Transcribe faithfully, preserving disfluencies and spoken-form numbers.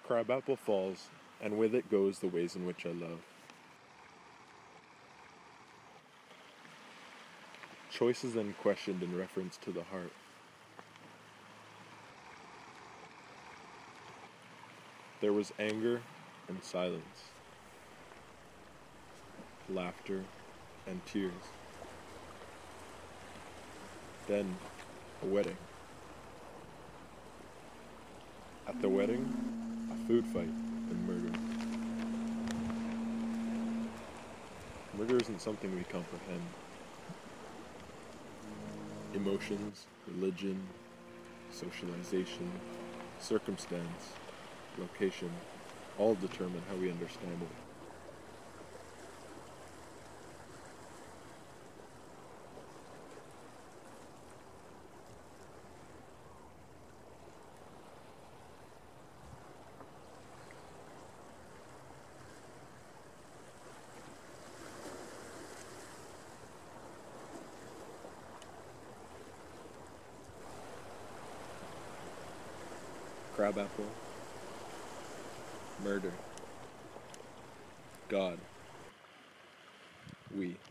Crabapple falls, and with it goes the ways in which I love. Choice is then questioned in reference to the heart. There was anger and silence, laughter and tears. Then, a wedding. At the wedding, a food fight and murder. Murder isn't something we comprehend. Emotions, religion, socialization, circumstance, location, all determine how we understand it. Crabapple, murder, God, we.